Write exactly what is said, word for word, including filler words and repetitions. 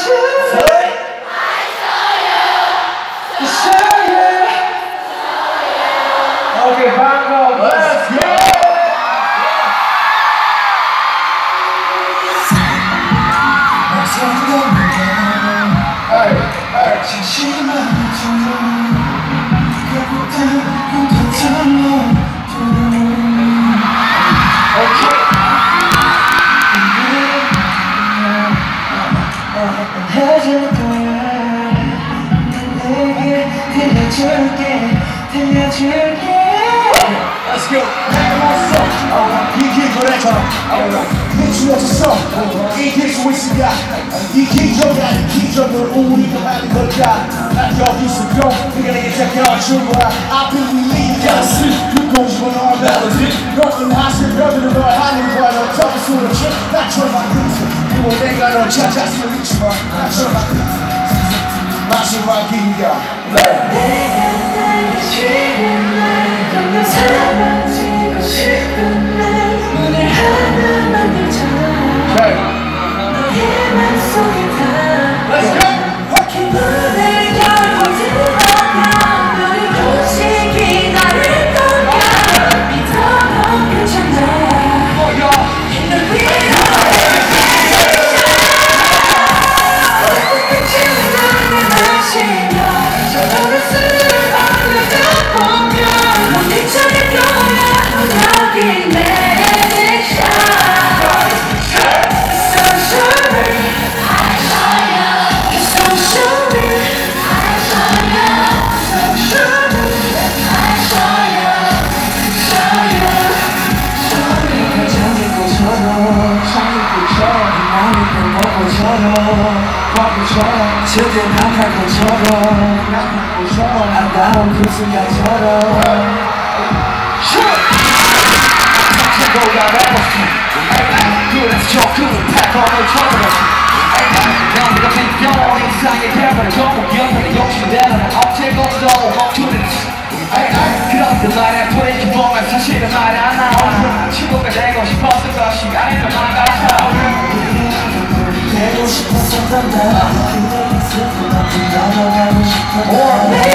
Okay, Bangkok, let's go! Hey, hey. Okay. 해줄 거야. 내게 들려줄게, 들려줄게. Let's go. 이길 거래처럼 미치워졌어. 이길 수 있을까? 이 기적이야, 이 기적을 우리가 만든 걸까? 난 여기서 또 네가 내게 제껴줄 거야. I believe yes. 그 공식은 너의 멜로디. 너는 하실 뼈들은 너의 하늘과 너 저기 수놓지. 나처럼 만들지. 그리고 내가 널 찾았으면 잊지마. 나처럼 만들지. 마지막인가? 내가 나를 지는 날 너무 사라지고 싶은 날 오늘 하나 만들자. 너의 맘속에 다 기분을 결국 들어가 너의 도시 기다릴 거야. 믿어도 괜찮아. 널 위해 제대로 나갈 것처럼 아까운 그 순간처럼 상처보다 래퍼스 그래서 저 그는 패턴을 쳐들었지 난 네가 생겨온 인상의 대화를 전부 연상의 욕심대로는 업체가 없어 멈추는지 그런데 말야 돌이켜 보면 사실은 말이 안 나와 친구가 되고 싶었을 것이 아닐 것만 같아 되고 싶었었던 나 그대 있을 것 같은 너가 가고 싶었던